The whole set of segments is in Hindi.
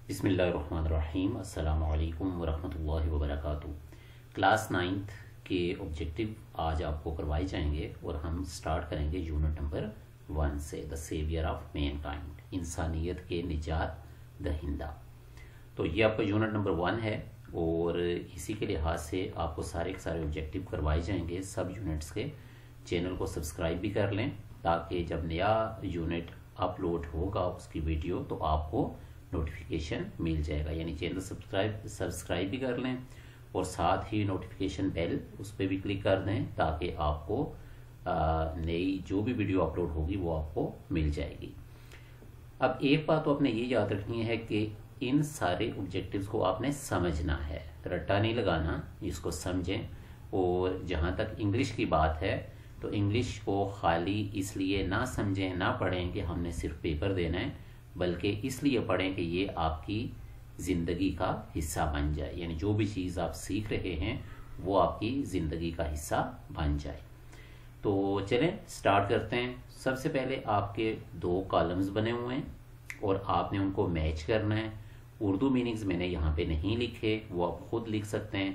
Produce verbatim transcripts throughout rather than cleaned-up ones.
बिस्मिल्लाहिर्रहमानिर्रहीम अस्सलामु अलैकुम वरहमतुल्लाहि वबरकातुहू। क्लास नाइन्थ के ऑब्जेक्टिव आज आपको करवाए जाएंगे और हम स्टार्ट करेंगे यूनिट नंबर वन से, द सेवियर ऑफ मैनकाइंड, इंसानियत के निजात दहिंदा। तो ये आपका यूनिट नंबर वन है और इसी के लिहाज से आपको सारे के सारे ऑब्जेक्टिव करवाए जाएंगे सब यूनिट्स के। चैनल को सब्सक्राइब भी कर लें ताकि जब नया यूनिट अपलोड होगा उसकी वीडियो तो आपको नोटिफिकेशन मिल जाएगा। यानी चैनल सब्सक्राइब सब्सक्राइब भी कर लें और साथ ही नोटिफिकेशन बेल उस पर भी क्लिक कर दें ताकि आपको नई जो भी वीडियो अपलोड होगी वो आपको मिल जाएगी। अब एक बात तो आपने ये याद रखनी है कि इन सारे ऑब्जेक्टिव्स को आपने समझना है, रट्टा नहीं लगाना, इसको समझें। और जहाँ तक इंग्लिश की बात है तो इंग्लिश को खाली इसलिए ना समझें ना पढ़ें कि हमने सिर्फ पेपर देना है, बल्कि इसलिए पढ़ें कि ये आपकी ज़िंदगी का हिस्सा बन जाए। यानी जो भी चीज़ आप सीख रहे हैं वो आपकी ज़िंदगी का हिस्सा बन जाए। तो चलें स्टार्ट करते हैं। सबसे पहले आपके दो कॉलम्स बने हुए हैं और आपने उनको मैच करना है। उर्दू मीनिंग्स मैंने यहाँ पे नहीं लिखे, वो आप खुद लिख सकते हैं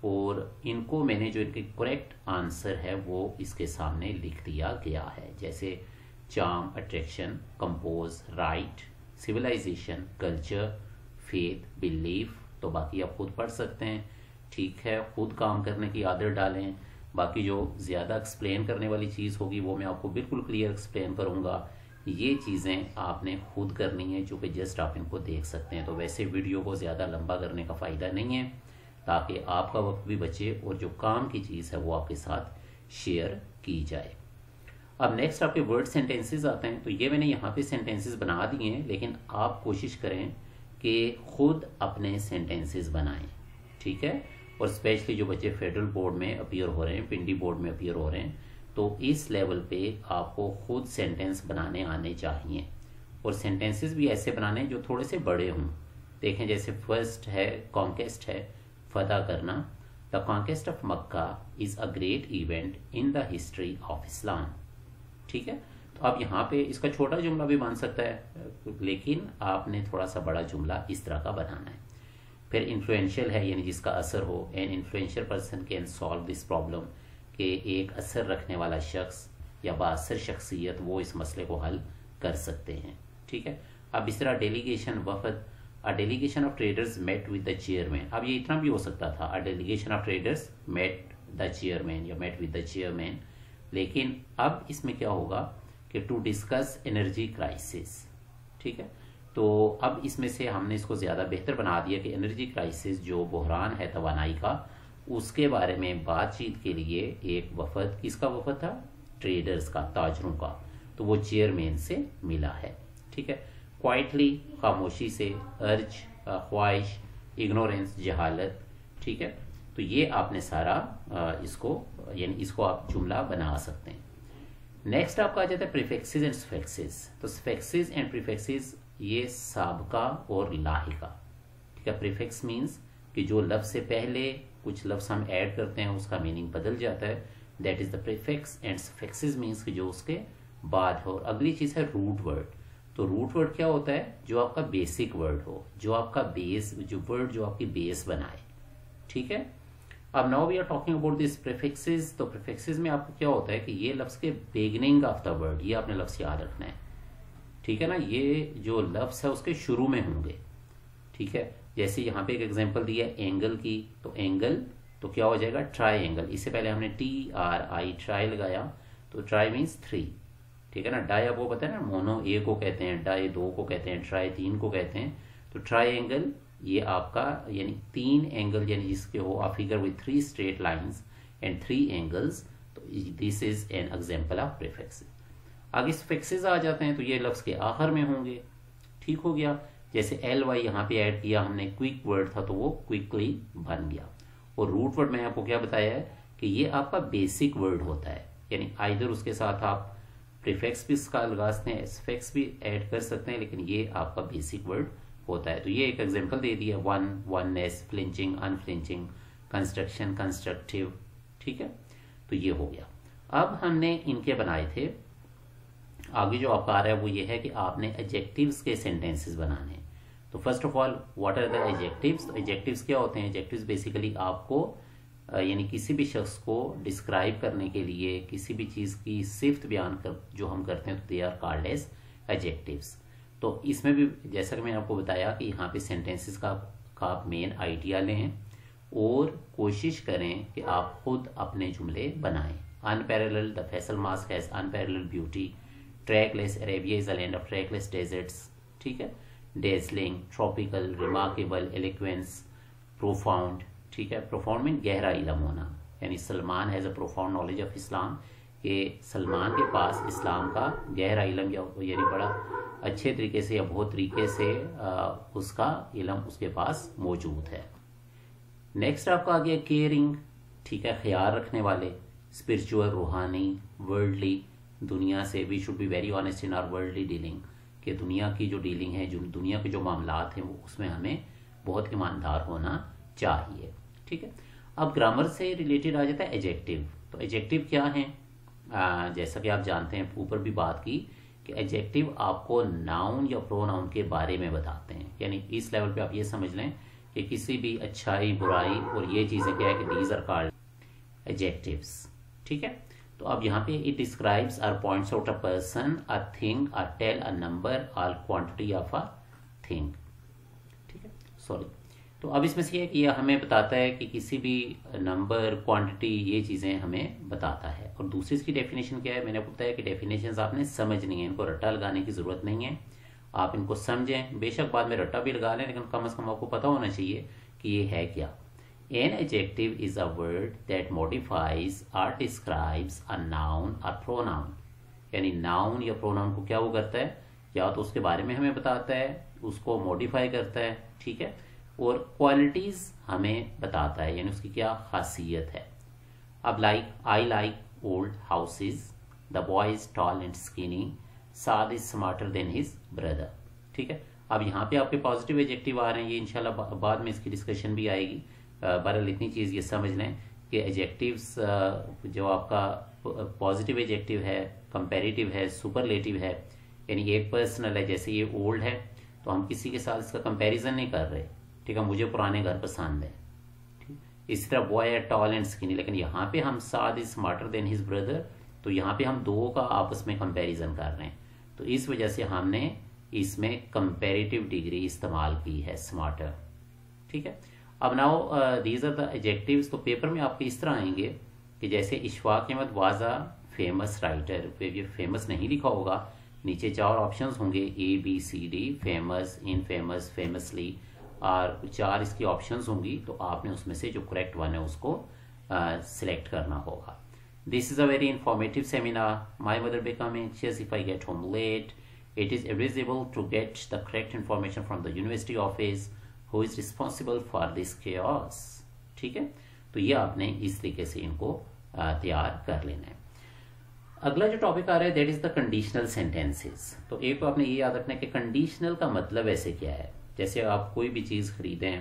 और इनको मैंने जो इनके करेक्ट आंसर है वो इसके सामने लिख दिया गया है। जैसे charm, attraction, compose, right, civilisation, culture, faith, belief. तो बाकी आप खुद पढ़ सकते हैं, ठीक है। खुद काम करने की आदत डालें। बाकी जो ज़्यादा एक्सप्लेन करने वाली चीज़ होगी वो मैं आपको बिल्कुल क्लियर एक्सप्लेन करूँगा। ये चीज़ें आपने खुद करनी है, जो कि जस्ट आप इनको देख सकते हैं। तो वैसे वीडियो को ज़्यादा लंबा करने का फ़ायदा नहीं है ताकि आपका वक्त भी बचे और जो काम की चीज़ है वो आपके साथ शेयर की जाए। अब नेक्स्ट आपके वर्ड सेंटेंसेस आते हैं। तो ये मैंने यहाँ पे सेंटेंसेस बना दिए हैं, लेकिन आप कोशिश करें कि खुद अपने सेंटेंसेस बनाएं, ठीक है। और स्पेशली जो बच्चे फेडरल बोर्ड में अपीयर हो रहे हैं, पिंडी बोर्ड में अपीयर हो रहे हैं, तो इस लेवल पे आपको खुद सेंटेंस बनाने आने चाहिए। और सेंटेंसेस भी ऐसे बनाने जो थोड़े से बड़े हों। देखें जैसे फर्स्ट है कॉन्केस्ट है, फतह करना। The conquest of Mecca is a great event in the history of Islam, ठीक है। तो अब यहाँ पे इसका छोटा जुमला भी बन सकता है, लेकिन आपने थोड़ा सा बड़ा जुमला इस तरह का बनाना है। फिर इन्फ्लुएंशियल है, यानी जिसका असर हो। An influential person can solve this problem, कि एक असर रखने वाला शख्स या बासर शख्सियत वो इस मसले को हल कर सकते हैं, ठीक है। अब इस तरह डेलीगेशन, वफद। A delegation of traders met with the chairman. अब ये इतना भी हो सकता था, a delegation of traders met the chairman या मेट विद द चेयरमैन। लेकिन अब इसमें क्या होगा कि टू डिस्कस एनर्जी क्राइसिस, ठीक है। तो अब इसमें से हमने इसको ज़्यादा बेहतर बना दिया कि एनर्जी क्राइसिस जो बहरान है तवानाई का, उसके बारे में बातचीत के लिए एक वफद, किसका वफद था? ट्रेडर्स का, ताजरों का। तो वो चेयरमैन से मिला है, ठीक है। क्वाइटली, खामोशी से। अर्ज, ख्वाहिश। इग्नोरेंस, जहालत, ठीक है। तो ये आपने सारा इसको यानी इसको आप जुमला बना सकते हैं। नेक्स्ट आपका आ जाता है प्रीफिक्सेस एंड सफिक्सेस। तो सफिक्सेस एंड प्रीफिक्सेस ये साबका और लाहिका, ठीक है। प्रीफिक्स मीन्स कि जो लफ्ज से पहले कुछ लफ्ज हम ऐड करते हैं उसका मीनिंग बदल जाता है, that is the prefix. And suffixes means कि जो उसके बाद हो। अगली चीज है रूट वर्ड। तो रूट वर्ड क्या होता है? जो आपका बेसिक वर्ड हो, जो आपका बेस, जो वर्ड जो आपकी बेस बनाए, ठीक है। अब now we are talking about this prefixes. तो प्रीफिक्सेस में आपको क्या होता है कि ये लफ्ज के बिगिनिंग ऑफ द वर्ड, ये आपने लफ्ज याद रखना है, ठीक है ना। ये जो लफ्ज है उसके शुरू में होंगे, ठीक है। जैसे यहाँ पे एक एग्जांपल दिया है एंगल की, तो एंगल तो क्या हो जाएगा? Triangle. इससे पहले हमने टी आर आई ट्राई लगाया, तो ट्राई मीन्स थ्री, ठीक है ना। डाई आपको पता है ना, मोनो ए को कहते हैं, डाई दो को कहते हैं, ट्राई तीन को कहते हैं। तो ट्राई एंगल ये आपका यानी तीन एंगल, यानी जिसके हो a figure with three straight lines and three angles. तो this is an example of prefix. आगे सफिक्सेस आ जाते हैं, तो ये लफ्ज के आखिर में होंगे, ठीक हो गया। जैसे एल वाई यहाँ पे ऐड किया हमने, क्विक वर्ड था तो वो क्विकली बन गया। और रूट वर्ड मैंने आपको क्या बताया है कि ये आपका बेसिक वर्ड होता है, यानी आइदर उसके साथ आप प्रीफिक्स भी इसका लगा सकते हैं, सफिक्स भी ऐड कर सकते हैं, लेकिन ये आपका बेसिक वर्ड होता है। तो ये एक एग्जांपल दे दिया, one, oneness, flinching, unflinching, construction, constructive, ठीक है। तो ये हो गया। अब हमने इनके बनाए थे आगे जो आपका आ रहा है वो ये है कि आपने एडजेक्टिव्स के सेंटेंसेस बनाने हैं। तो first of all what are the adjectives. तो एडजेक्टिव्स क्या होते हैं? एडजेक्टिव्स बेसिकली आपको यानी किसी भी शख्स को डिस्क्राइब करने के लिए किसी भी चीज़ की सिफ्त बयान कर जो हम करते हैं तो they are called as adjectives. तो इसमें भी जैसा कि मैंने आपको बताया कि यहाँ पे सेंटेंसेस का का आप मेन आइडिया लें और कोशिश करें कि आप खुद अपने जुमले बनाएं। Unparalleled, the Faisal mosque has unparalleled beauty, trackless, Arabia is a land of trackless deserts, ठीक है। Dazzling, tropical, remarkable, eloquence, profound, ठीक है। प्रोफाउंड मीन गहरा इल्म होना, यानी Salman has a profound knowledge of Islam, कि सलमान के पास इस्लाम का गहरा इल्म यानी बड़ा अच्छे तरीके से या बहुत तरीके से आ, उसका इल्म उसके पास मौजूद है। नेक्स्ट आपका आ गया केयरिंग, ठीक है, ख्याल रखने वाले, स्पिरिचुअल, रूहानी, वर्ल्डली, दुनिया से। We should be very honest in our worldly dealing, कि दुनिया की जो डीलिंग है, जो दुनिया के जो मामलात हैं वो उसमें हमें बहुत ईमानदार होना चाहिए, ठीक है। अब ग्रामर से रिलेटेड आ जाता है एडजेक्टिव। तो एडजेक्टिव क्या है? आ, जैसा कि आप जानते हैं, ऊपर भी बात की कि एडजेक्टिव आपको नाउन या प्रोनाउन के बारे में बताते हैं। यानी इस लेवल पे आप ये समझ लें कि किसी भी अच्छाई, बुराई और ये चीज़ें क्या है कि दीज आर कॉल्ड एडजेक्टिव्स, ठीक है। तो अब यहाँ पे it describes or points out a person, a thing, a tell a number, or quantity of a thing, ठीक है, सॉरी। तो अब इसमें से कि यह हमें बताता है कि किसी भी नंबर, क्वांटिटी, ये चीज़ें हमें बताता है। और दूसरी इसकी डेफिनेशन क्या है? मैंने आपको बताया कि डेफिनेशंस आपने समझनी है, इनको रट्टा लगाने की ज़रूरत नहीं है, आप इनको समझें। बेशक बाद में रट्टा भी लगा लें, लेकिन कम से कम आपको पता होना चाहिए कि ये है क्या। An adjective is a word that modifies or describes a noun or pronoun, यानी नाउन या प्रोनाउन को क्या वो करता है, या तो उसके बारे में हमें बताता है, उसको मॉडिफाई करता है, ठीक है, और क्वालिटीज हमें बताता है, यानी उसकी क्या खासियत है। अब like, I like old houses, the boy is tall and skinny, Saad is smarter than his brother, ठीक है। अब यहाँ पे आपके पॉजिटिव एडजेक्टिव आ रहे हैं, ये इंशाल्लाह बा, बाद में इसकी डिस्कशन भी आएगी। बहरहाल इतनी चीज़ ये समझ लें कि एडजेक्टिव्स जो आपका पॉजिटिव एडजेक्टिव है, कंपैरेटिव है, सुपरलेटिव है, यानी एक पर्सनल है, जैसे ये ओल्ड है तो हम किसी के साथ इसका कंपैरिजन नहीं कर रहे, ठीक है, मुझे पुराने घर पसंद है, ठीक। इसी तरह बॉय है टॉल एंड स्किनी, लेकिन यहाँ पे हम Saad is smarter than his brother, तो यहाँ पे हम दो का आपस में कंपैरिजन कर रहे हैं, तो इस वजह से हमने इसमें कंपैरेटिव डिग्री इस्तेमाल की है, स्मार्टर, ठीक है। अब now these are the adjectives. तो पेपर में आपके इस तरह आएंगे कि जैसे Ishfaq Ahmad was a famous writer, ये फेमस नहीं लिखा होगा, नीचे चार ऑप्शंस होंगे, A B C D, famous, infamous, famously, और चार इसकी ऑप्शंस होंगी, तो आपने उसमें से जो करेक्ट वन है उसको सिलेक्ट uh, करना होगा। This is a very informative seminar, my mother become anxious if I get home late, it is advisable to get the correct information from the university office, who is responsible for this chaos, ठीक है। तो ये आपने इस तरीके से इनको uh, तैयार कर लेना है। अगला जो टॉपिक आ रहा है that is the conditional sentences. तो एक तो आपने ये याद रखना है कि कंडीशनल का मतलब ऐसे क्या है। जैसे आप कोई भी चीज़ खरीदें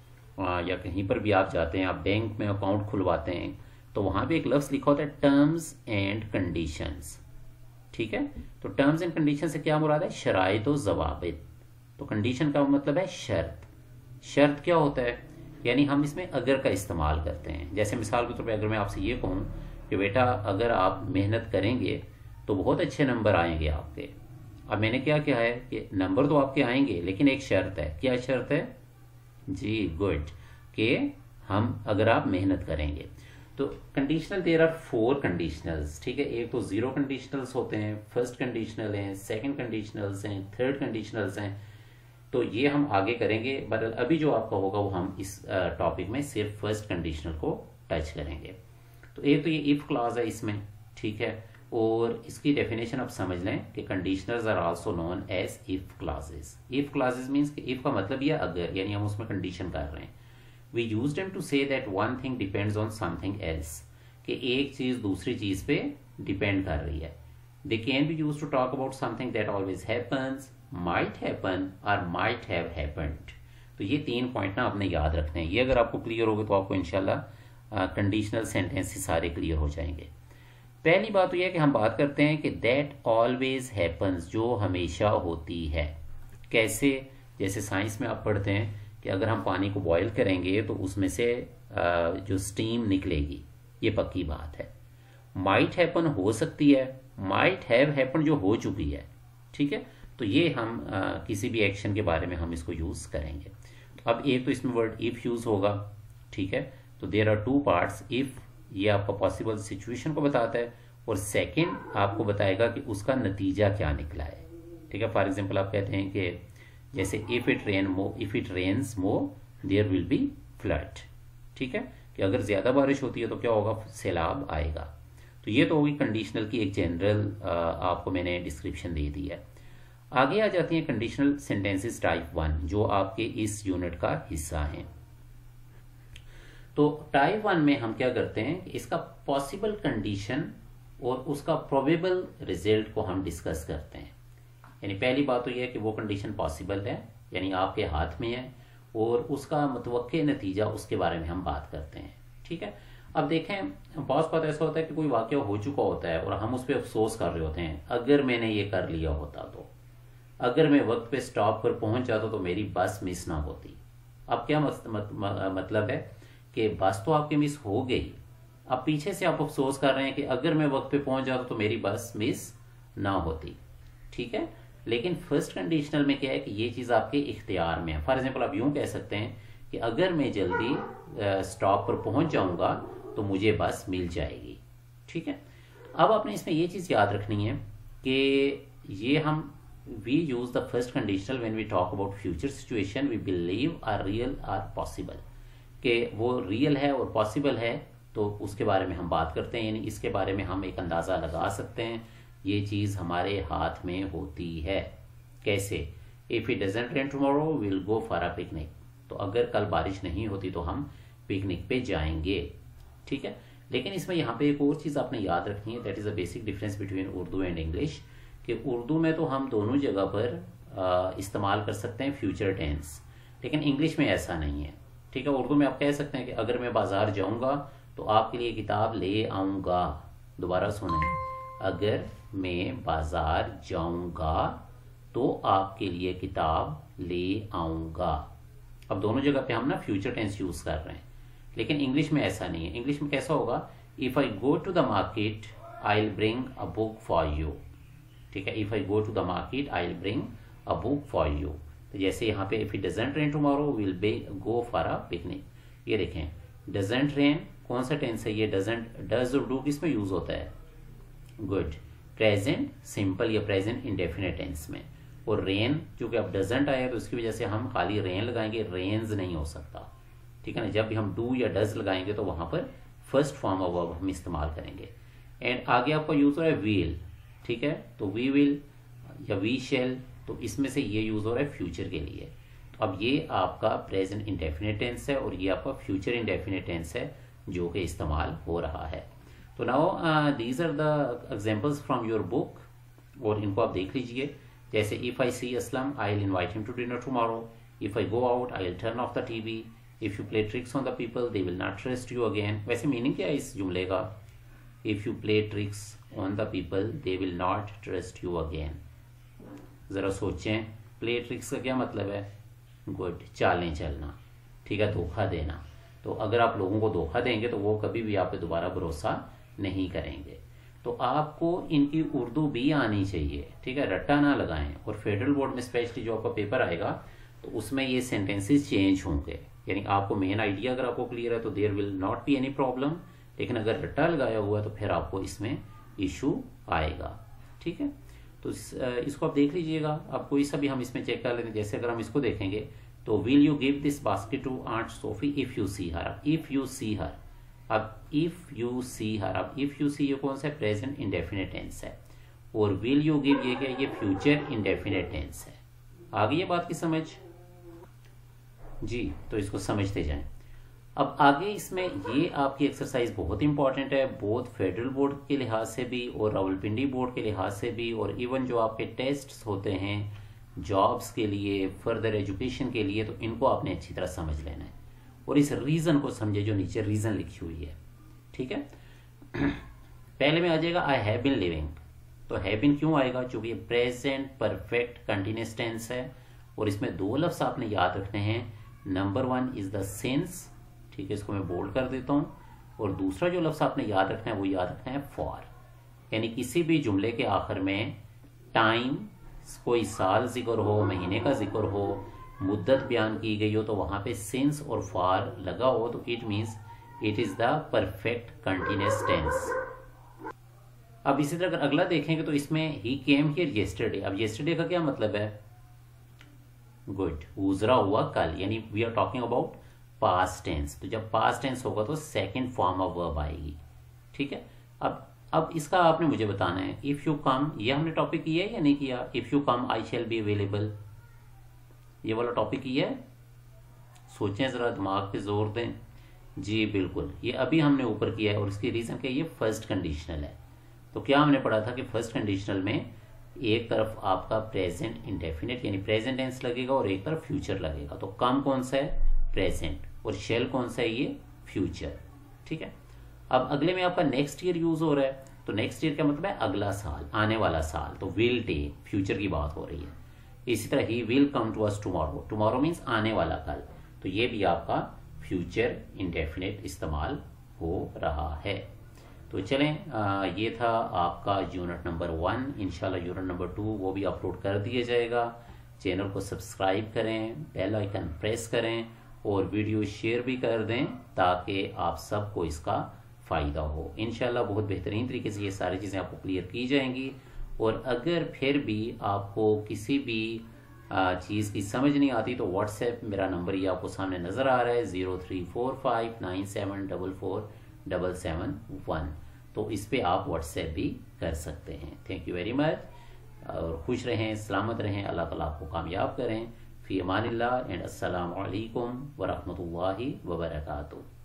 या कहीं पर भी आप जाते हैं, आप बैंक में अकाउंट खुलवाते हैं, तो वहाँ पे एक लफ्ज़ लिखा होता है टर्म्स एंड कंडीशंस, ठीक है। तो टर्म्स एंड कंडीशन से क्या मुराद है? शराइत व ज़वाबित। तो कंडीशन का मतलब है शर्त। शर्त क्या होता है? यानी हम इसमें अगर का इस्तेमाल करते हैं। जैसे मिसाल के तौर पर अगर मैं आपसे ये कहूँ कि बेटा अगर आप मेहनत करेंगे तो बहुत अच्छे नंबर आएंगे आपके। अब मैंने क्या किया है कि नंबर तो आपके आएंगे, लेकिन एक शर्त है। क्या शर्त है जी? गुड, कि हम अगर आप मेहनत करेंगे। तो conditional, there are four conditionals, ठीक है। एक तो जीरो कंडीशनल्स होते हैं, फर्स्ट कंडीशनल हैं, सेकंड कंडीशनल्स हैं, थर्ड कंडीशनल्स हैं। तो ये हम आगे करेंगे, बट अभी जो आपका होगा वो हम इस टॉपिक में सिर्फ फर्स्ट कंडीशनल को टच करेंगे। तो एक तो ये इफ क्लॉज है इसमें, ठीक है, और इसकी डेफिनेशन आप समझ लें कि conditionals are also known as if clauses. If clauses means कि इफ का मतलब ये अगर, यानी हम उसमें कंडीशन कर रहे हैं। We use them to say that one thing depends on something else, कि एक चीज दूसरी चीज पे डिपेंड कर रही है। They can be use to talk about something that always happens, might happen or might have happened. तो ये तीन पॉइंट ना आपने याद रखने हैं। ये अगर आपको क्लियर हो गए तो आपको इंशाल्लाह कंडीशनल सेंटेंसेस सारे क्लियर हो जाएंगे। पहली बात तो यह कि हम बात करते हैं कि दैट ऑलवेज हैपन्स, जो हमेशा होती है। कैसे? जैसे साइंस में आप पढ़ते हैं कि अगर हम पानी को बॉयल करेंगे तो उसमें से जो स्टीम निकलेगी, ये पक्की बात है। माइट हैपन हो सकती है, माइट हैव हैपन जो हो चुकी है, ठीक है। तो ये हम आ, किसी भी एक्शन के बारे में हम इसको यूज करेंगे। तो अब एक तो इसमें वर्ड इफ यूज होगा, ठीक है। तो there are two parts. If ये आपका पॉसिबल सिचुएशन को बताता है और सेकंड आपको बताएगा कि उसका नतीजा क्या निकला है, ठीक है। फॉर एग्जांपल आप कहते हैं कि जैसे if it rain more if it rains more there will be flood, ठीक है, कि अगर ज्यादा बारिश होती है तो क्या होगा, सैलाब आएगा। तो ये तो होगी कंडीशनल की एक जनरल आपको मैंने डिस्क्रिप्शन दे दी है। आगे आ जाती हैं कंडीशनल सेंटेंसेस टाइप वन, जो आपके इस यूनिट का हिस्सा हैं। तो टाइप वन में हम क्या करते हैं, इसका पॉसिबल कंडीशन और उसका प्रोबेबल रिजल्ट को हम डिस्कस करते हैं। यानी पहली बात तो यह है कि वो कंडीशन पॉसिबल है, यानी आपके हाथ में है, और उसका मुतवक्के नतीजा उसके बारे में हम बात करते हैं, ठीक है। अब देखें, बहुत बात ऐसा होता है कि कोई वाकया हो चुका होता है और हम उस पर अफसोस कर रहे होते हैं, अगर मैंने ये कर लिया होता तो, अगर मैं वक्त पे स्टॉप पर पहुंच जाता तो मेरी बस मिस ना होती। अब क्या मत, मत, मतलब है कि बस तो आपकी मिस हो गई, अब पीछे से आप अफसोस कर रहे हैं कि अगर मैं वक्त पे पहुंच जाता तो मेरी बस मिस ना होती, ठीक है। लेकिन फर्स्ट कंडीशनल में क्या है कि ये चीज आपके इख्तियार में है। फॉर एग्जाम्पल आप यूं कह सकते हैं कि अगर मैं जल्दी स्टॉप पर पहुंच जाऊंगा तो मुझे बस मिल जाएगी, ठीक है। अब आपने इसमें ये चीज याद रखनी है कि ये हम we use the first conditional when we talk about future situation we believe are real or possible, कि वो रियल है और पॉसिबल है तो उसके बारे में हम बात करते हैं, यानी इसके बारे में हम एक अंदाजा लगा सकते हैं ये चीज हमारे हाथ में होती है। कैसे, if it doesn't rain tomorrow will go for a picnic, तो अगर कल बारिश नहीं होती तो हम पिकनिक पे जाएंगे, ठीक है। लेकिन इसमें यहाँ पे एक और चीज आपने याद रखनी है, that is a basic difference between Urdu and English, कि उर्दू में तो हम दोनों जगह पर इस्तेमाल कर सकते हैं फ्यूचर टेंस, लेकिन इंग्लिश में ऐसा नहीं है, ठीक है। उर्दू में आप कह सकते हैं कि अगर मैं बाजार जाऊंगा तो आपके लिए किताब ले आऊंगा। दोबारा सुने, अगर मैं बाजार जाऊंगा तो आपके लिए किताब ले आऊंगा। अब दोनों जगह पे हम ना फ्यूचर टेंस यूज कर रहे हैं, लेकिन इंग्लिश में ऐसा नहीं है। इंग्लिश में कैसा होगा, if I go to the market I will bring a book for you, ठीक है। If I go to the market I will bring a book for you. तो जैसे यहाँ पे if it doesn't rain tomorrow will be go for a picnic. ये देखें, डजंट रेन कौन सा टेंस है, ये डजंट, डज और डू किसमें यूज होता है, गुड, प्रेजेंट सिंपल या प्रेजेंट इंडेफिनिट टेंस में। और रेन चूंकि अब डजंट आया तो उसकी वजह से हम खाली रेन लगाएंगे, रेन्स नहीं हो सकता, ठीक है ना। जब भी हम डू या डज लगाएंगे तो वहां पर फर्स्ट फॉर्म ऑफ वर्ब हम इस्तेमाल करेंगे। एंड आगे आपका यूज हो रहा है विल, ठीक है। तो वी विल या वी शेल, तो इसमें से ये यूज हो रहा है फ्यूचर के लिए। तो अब ये आपका प्रेजेंट इंडेफिनिट टेंस है और ये आपका फ्यूचर इंडेफिनिट टेंस है जो कि इस्तेमाल हो रहा है। तो now these are the examples from your book, और इनको आप देख लीजिए। जैसे if I see Aslam I will invite him to dinner tomorrow, if I go out I will turn off the TV, if you play tricks on the people they will not trust you again. वैसे मीनिंग क्या है इस जुमले का, if you play tricks on the people they will not trust you again. जरा सोचें, प्ले ट्रिक्स का क्या मतलब है, गुड, चालें चलना, ठीक है, धोखा देना। तो अगर आप लोगों को धोखा देंगे तो वो कभी भी आप पे दोबारा भरोसा नहीं करेंगे। तो आपको इनकी उर्दू भी आनी चाहिए, ठीक है, रट्टा ना लगाएं। और फेडरल बोर्ड में स्पेशली जो आपका पेपर आएगा तो उसमें ये सेंटेंसेस चेंज होंगे, यानी आपको मेन आइडिया अगर आपको क्लियर है तो there will not be any problem, लेकिन अगर रट्टा लगाया हुआ तो फिर आपको इसमें इशू आएगा, ठीक है। तो इस, इसको आप देख लीजिएगा। अब कोई सा भी हम इसमें चेक कर लेते हैं। जैसे अगर हम इसको देखेंगे तो will you give this basket to aunt Sophie if you see her, if you see her, अब इफ यू सी हर, अब इफ यू सी ये कौन सा है, प्रेजेंट इंडेफिनिट टेंस है, और विल यू गिव ये क्या, ये फ्यूचर इंडेफिनिट टेंस है। आ गई ये बात की समझ जी, तो इसको समझते जाएं। अब आगे इसमें ये आपकी एक्सरसाइज बहुत इंपॉर्टेंट है, बोथ फेडरल बोर्ड के लिहाज से भी और रावलपिंडी बोर्ड के लिहाज से भी, और इवन जो आपके टेस्ट्स होते हैं जॉब्स के लिए, फर्दर एजुकेशन के लिए, तो इनको आपने अच्छी तरह समझ लेना है। और इस रीजन को समझे जो नीचे रीजन लिखी हुई है, ठीक है। पहले में आ जाएगा आई हैव बीन लिविंग, तो हैव बीन क्यों आएगा, चूंकि ये प्रेजेंट परफेक्ट कंटिन्यूअस टेंस है। और इसमें दो लफ्ज़ आपने याद रखने हैं। Number one is the since, ठीक है, इसको मैं बोल्ड कर देता हूँ। और दूसरा जो लफ्ज़ आपने याद रखना है वो याद रखना है फॉर, यानी किसी भी जुमले के आखिर में टाइम, कोई साल जिक्र हो, महीने का जिक्र हो, मुद्दत बयान की गई हो, तो वहां पे सिंस और फॉर लगा हो तो it means it is the perfect continuous tense. अब इसी तरह अगर अगला देखेंगे तो इसमें ही केम हियर येस्टरडे। अब येस्टरडे का क्या मतलब है? गुड, गुजरा हुआ कल, यानी we are talking about past tense. तो जब पास्ट टेंस होगा तो सेकंड फॉर्म ऑफ वर्ब आएगी, ठीक है। अब अब इसका आपने मुझे बताना है, इफ यू कम, ये हमने टॉपिक किया है या नहीं किया? If you come I shall be available, ये वाला टॉपिक किया है? सोचें जरा, दिमाग पे जोर दें। जी बिल्कुल, ये अभी हमने ऊपर किया है और इसकी रीजन क्या है? ये फर्स्ट कंडीशनल है। तो क्या हमने पढ़ा था कि फर्स्ट कंडीशनल में एक तरफ आपका प्रेजेंट इंडेफिनिट यानी प्रेजेंट टेंस लगेगा और एक तरफ फ्यूचर लगेगा। तो कम कौन सा है? प्रेजेंट, और शेल कौन सा है? ये फ्यूचर, ठीक है। अब अगले में आपका नेक्स्ट ईयर यूज हो रहा है, तो नेक्स्ट ईयर का मतलब है अगला साल, आने वाला साल। तो विल टेक, फ्यूचर की बात हो रही है। इसी तरह ही will come to us tomorrow, tomorrow means आने वाला कल, तो ये भी आपका फ्यूचर इंडेफिनिट इस्तेमाल हो रहा है। तो चलें, आ, ये था आपका यूनिट नंबर वन। इंशाल्लाह यूनिट नंबर टू वो भी अपलोड कर दिया जाएगा। चैनल को सब्सक्राइब करें, बेल आइकन प्रेस करें और वीडियो शेयर भी कर दें ताकि आप सबको इसका फ़ायदा हो। इंशाल्लाह बहुत बेहतरीन तरीके से ये सारी चीज़ें आपको क्लियर की जाएंगी। और अगर फिर भी आपको किसी भी चीज़ की समझ नहीं आती तो व्हाट्सएप मेरा नंबर ये आपको सामने नज़र आ रहा है, zero three four five nine seven double four double seven one. तो इस पे आप व्हाट्सएप भी कर सकते हैं। थैंक यू वेरी मच, और खुश रहें, सलामत रहें, अल्लाह ताला आपको कामयाब करें। फ़ी अमानिल्लाह एंड अस्सलामु अलैकुम व रहमतुल्लाहि व बरकातुहू।